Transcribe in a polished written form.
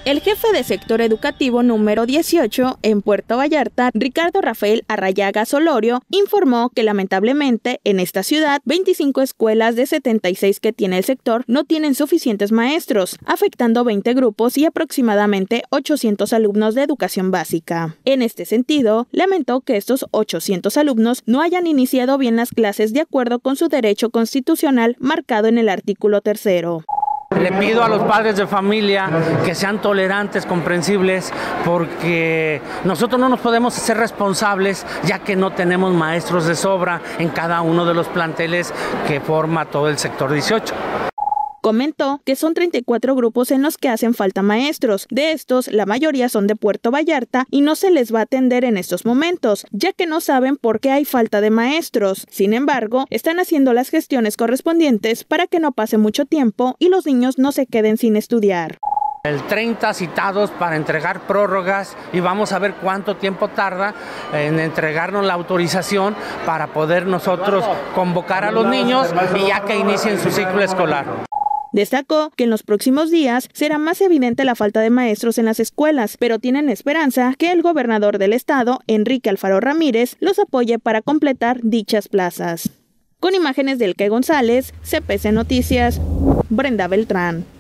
El jefe de sector educativo número 18 en Puerto Vallarta, Ricardo Rafael Arrayaga Solorio, informó que lamentablemente en esta ciudad 25 escuelas de 76 que tiene el sector no tienen suficientes maestros, afectando 20 grupos y aproximadamente 800 alumnos de educación básica. En este sentido, lamentó que estos 800 alumnos no hayan iniciado bien las clases de acuerdo con su derecho constitucional marcado en el artículo 3. Le pido a los padres de familia que sean tolerantes, comprensibles, porque nosotros no nos podemos hacer responsables ya que no tenemos maestros de sobra en cada uno de los planteles que forma todo el sector 18. Comentó que son 34 grupos en los que hacen falta maestros. De estos, la mayoría son de Puerto Vallarta y no se les va a atender en estos momentos, ya que no saben por qué hay falta de maestros. Sin embargo, están haciendo las gestiones correspondientes para que no pase mucho tiempo y los niños no se queden sin estudiar. El 30 citados para entregar prórrogas y vamos a ver cuánto tiempo tarda en entregarnos la autorización para poder nosotros convocar a los niños y ya que inicien su ciclo escolar. Destacó que en los próximos días será más evidente la falta de maestros en las escuelas, pero tienen esperanza que el gobernador del estado, Enrique Alfaro Ramírez, los apoye para completar dichas plazas. Con imágenes de Elke González, CPC Noticias, Brenda Beltrán.